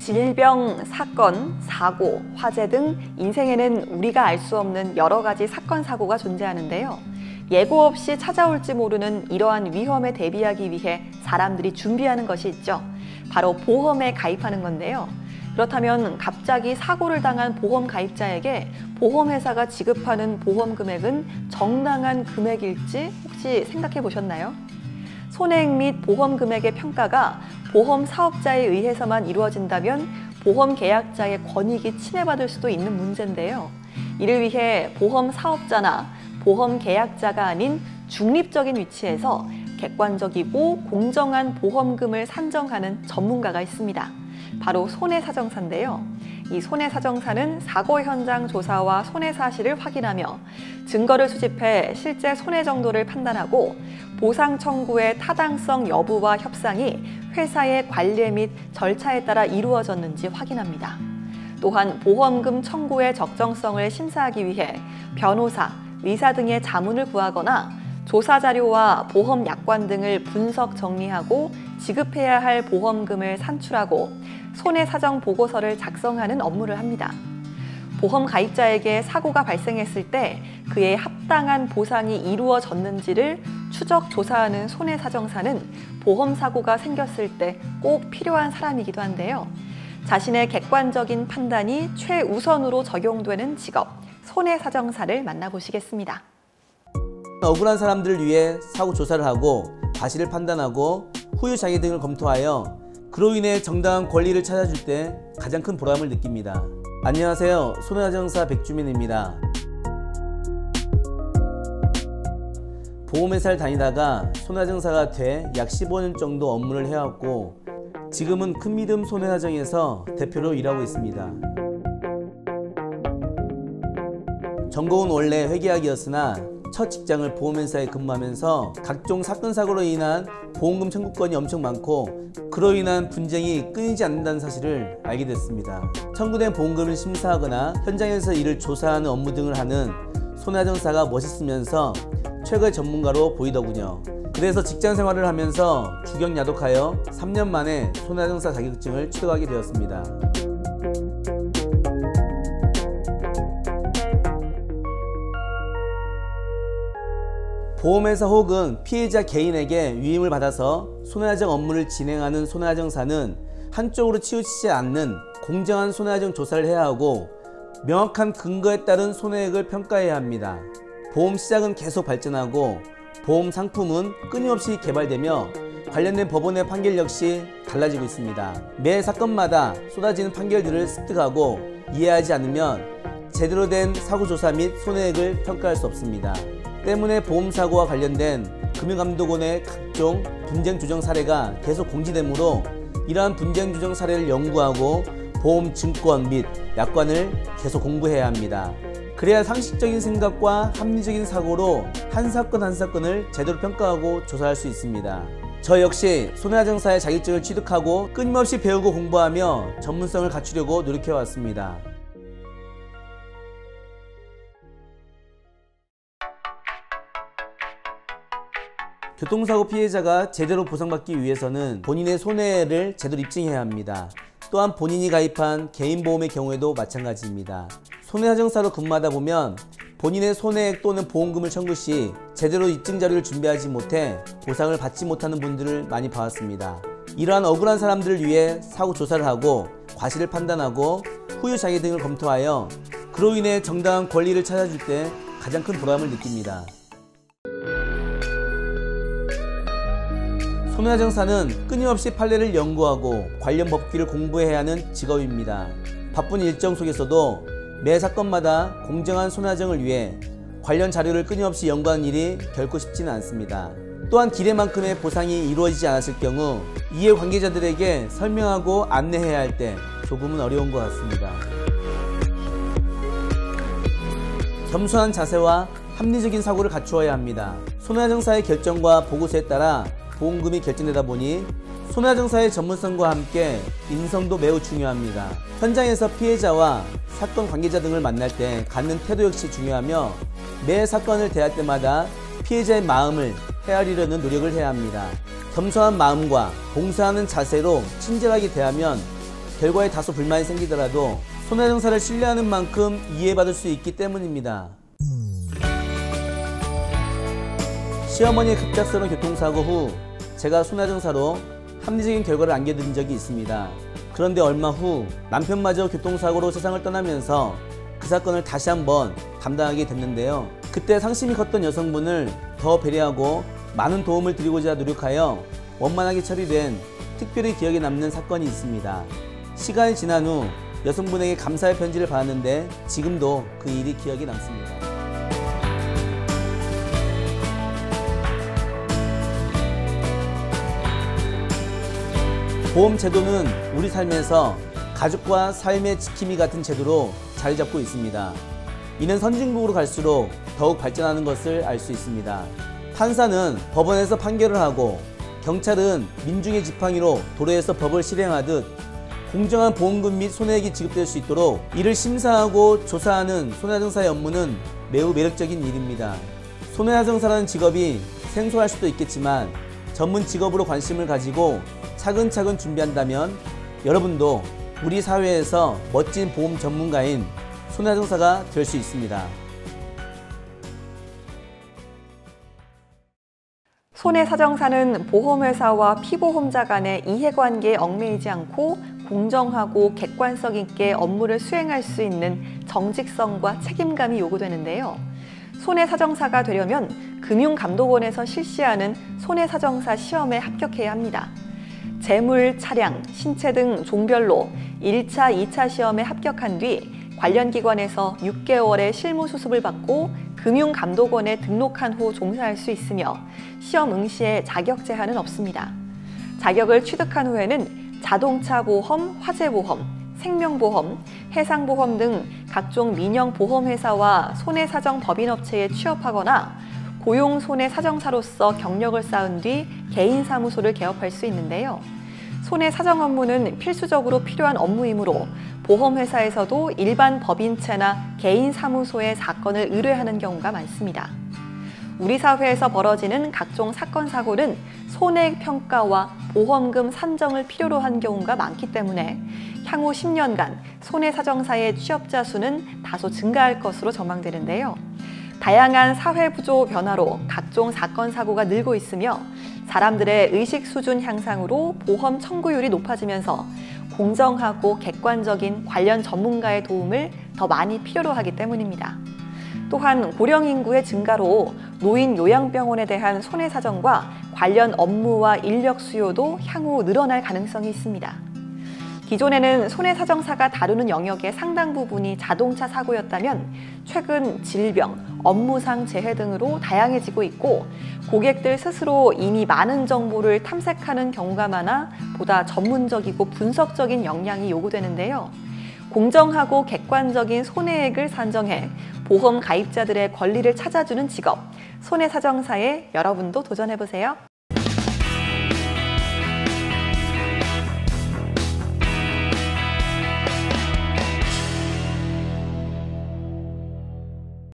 질병, 사건, 사고, 화재 등 인생에는 우리가 알 수 없는 여러 가지 사건, 사고가 존재하는데요. 예고 없이 찾아올지 모르는 이러한 위험에 대비하기 위해 사람들이 준비하는 것이 있죠. 바로 보험에 가입하는 건데요. 그렇다면 갑자기 사고를 당한 보험 가입자에게 보험회사가 지급하는 보험 금액은 정당한 금액일지 혹시 생각해 보셨나요? 손해액 및 보험 금액의 평가가 보험 사업자에 의해서만 이루어진다면 보험 계약자의 권익이 침해받을 수도 있는 문제인데요. 이를 위해 보험 사업자나 보험 계약자가 아닌 중립적인 위치에서 객관적이고 공정한 보험금을 산정하는 전문가가 있습니다. 바로 손해사정사인데요. 이 손해사정사는 사고 현장 조사와 손해 사실을 확인하며 증거를 수집해 실제 손해 정도를 판단하고 보상 청구의 타당성 여부와 협상이 회사의 관례 및 절차에 따라 이루어졌는지 확인합니다. 또한 보험금 청구의 적정성을 심사하기 위해 변호사, 의사 등의 자문을 구하거나 조사 자료와 보험 약관 등을 분석 정리하고 지급해야 할 보험금을 산출하고 손해사정 보고서를 작성하는 업무를 합니다. 보험 가입자에게 사고가 발생했을 때 그에 합당한 보상이 이루어졌는지를 추적 조사하는 손해사정사는 보험사고가 생겼을 때 꼭 필요한 사람이기도 한데요. 자신의 객관적인 판단이 최우선으로 적용되는 직업, 손해사정사를 만나보시겠습니다. 억울한 사람들을 위해 사고 조사를 하고 과실을 판단하고 후유 장애 등을 검토하여 그로 인해 정당한 권리를 찾아줄 때 가장 큰 보람을 느낍니다. 안녕하세요. 손해사정사 백주민입니다. 보험회사를 다니다가 손해사정사가 돼 약 15년 정도 업무를 해왔고 지금은 큰믿음 손해사정에서 대표로 일하고 있습니다. 전공은 원래 회계학이었으나 첫 직장을 보험회사에 근무하면서 각종 사건 사고로 인한 보험금 청구건이 엄청 많고 그로 인한 분쟁이 끊이지 않는다는 사실을 알게 됐습니다. 청구된 보험금을 심사하거나 현장에서 이를 조사하는 업무 등을 하는 손해사정사가 멋있으면서 최고의 전문가로 보이더군요. 그래서 직장 생활을 하면서 주경야독하여 3년 만에 손해사정사 자격증을 취득하게 되었습니다. 보험회사 혹은 피해자 개인에게 위임을 받아서 손해사정 업무를 진행하는 손해사정사는 한쪽으로 치우치지 않는 공정한 손해사정 조사를 해야 하고 명확한 근거에 따른 손해액을 평가해야 합니다. 보험 시장은 계속 발전하고 보험 상품은 끊임없이 개발되며 관련된 법원의 판결 역시 달라지고 있습니다. 매 사건마다 쏟아지는 판결들을 습득하고 이해하지 않으면 제대로 된 사고조사 및 손해액을 평가할 수 없습니다. 때문에 보험사고와 관련된 금융감독원의 각종 분쟁조정 사례가 계속 공지되므로 이러한 분쟁조정 사례를 연구하고 보험 증권 및 약관을 계속 공부해야 합니다. 그래야 상식적인 생각과 합리적인 사고로 한 사건 한 사건을 제대로 평가하고 조사할 수 있습니다. 저 역시 손해사정사의 자격증을 취득하고 끊임없이 배우고 공부하며 전문성을 갖추려고 노력해왔습니다. 교통사고 피해자가 제대로 보상받기 위해서는 본인의 손해를 제대로 입증해야 합니다. 또한 본인이 가입한 개인보험의 경우에도 마찬가지입니다. 손해사정사로 근무하다 보면 본인의 손해액 또는 보험금을 청구 시 제대로 입증자료를 준비하지 못해 보상을 받지 못하는 분들을 많이 봐왔습니다. 이러한 억울한 사람들을 위해 사고 조사를 하고 과실을 판단하고 후유 장애 등을 검토하여 그로 인해 정당한 권리를 찾아줄 때 가장 큰 보람을 느낍니다. 손해사정사는 끊임없이 판례를 연구하고 관련 법규를 공부해야 하는 직업입니다. 바쁜 일정 속에서도 매 사건마다 공정한 손해사정을 위해 관련 자료를 끊임없이 연구하는 일이 결코 쉽지는 않습니다. 또한 기대만큼의 보상이 이루어지지 않았을 경우 이해관계자들에게 설명하고 안내해야 할 때 조금은 어려운 것 같습니다. 겸손한 자세와 합리적인 사고를 갖추어야 합니다. 손해사정사의 결정과 보고서에 따라 보험금이 결정되다 보니 손해사정사의 전문성과 함께 인성도 매우 중요합니다. 현장에서 피해자와 사건 관계자 등을 만날 때 갖는 태도 역시 중요하며 매 사건을 대할 때마다 피해자의 마음을 헤아리려는 노력을 해야 합니다. 겸손한 마음과 봉사하는 자세로 친절하게 대하면 결과에 다소 불만이 생기더라도 손해정사를 신뢰하는 만큼 이해받을 수 있기 때문입니다. 시어머니의 급작스러운 교통사고 후 제가 손해정사로 합리적인 결과를 안겨드린 적이 있습니다. 그런데 얼마 후 남편마저 교통사고로 세상을 떠나면서 그 사건을 다시 한번 담당하게 됐는데요. 그때 상심이 컸던 여성분을 더 배려하고 많은 도움을 드리고자 노력하여 원만하게 처리된 특별히 기억에 남는 사건이 있습니다. 시간이 지난 후 여성분에게 감사의 편지를 받았는데 지금도 그 일이 기억에 남습니다. 보험 제도는 우리 삶에서 가족과 삶의 지킴이 같은 제도로 자리 잡고 있습니다. 이는 선진국으로 갈수록 더욱 발전하는 것을 알 수 있습니다. 판사는 법원에서 판결을 하고 경찰은 민중의 지팡이로 도로에서 법을 실행하듯 공정한 보험금 및 손해액이 지급될 수 있도록 이를 심사하고 조사하는 손해정사의 업무는 매우 매력적인 일입니다. 손해정사라는 직업이 생소할 수도 있겠지만 전문 직업으로 관심을 가지고 차근차근 준비한다면 여러분도 우리 사회에서 멋진 보험 전문가인 손해정사가 될 수 있습니다. 손해사정사는 보험회사와 피보험자 간의 이해관계에 얽매이지 않고 공정하고 객관성 있게 업무를 수행할 수 있는 정직성과 책임감이 요구되는데요. 손해사정사가 되려면 금융감독원에서 실시하는 손해사정사 시험에 합격해야 합니다. 재물, 차량, 신체 등 종별로 1차, 2차 시험에 합격한 뒤 관련 기관에서 6개월의 실무 수습을 받고 금융감독원에 등록한 후 종사할 수 있으며 시험 응시에 자격 제한은 없습니다. 자격을 취득한 후에는 자동차 보험, 화재보험, 생명보험, 해상보험 등 각종 민영보험회사와 손해사정 법인업체에 취업하거나 고용 손해사정사로서 경력을 쌓은 뒤 개인사무소를 개업할 수 있는데요. 손해사정 업무는 필수적으로 필요한 업무이므로 보험회사에서도 일반 법인체나 개인사무소에 사건을 의뢰하는 경우가 많습니다. 우리 사회에서 벌어지는 각종 사건, 사고는 손해액 평가와 보험금 산정을 필요로 한 경우가 많기 때문에 향후 10년간 손해사정사의 취업자 수는 다소 증가할 것으로 전망되는데요. 다양한 사회구조 변화로 각종 사건, 사고가 늘고 있으며 사람들의 의식 수준 향상으로 보험 청구율이 높아지면서 공정하고 객관적인 관련 전문가의 도움을 더 많이 필요로 하기 때문입니다. 또한 고령 인구의 증가로 노인 요양병원에 대한 손해사정과 관련 업무와 인력 수요도 향후 늘어날 가능성이 있습니다. 기존에는 손해사정사가 다루는 영역의 상당 부분이 자동차 사고였다면 최근 질병, 업무상 재해 등으로 다양해지고 있고 고객들 스스로 이미 많은 정보를 탐색하는 경우가 많아 보다 전문적이고 분석적인 역량이 요구되는데요. 공정하고 객관적인 손해액을 산정해 보험 가입자들의 권리를 찾아주는 직업, 손해사정사에 여러분도 도전해보세요.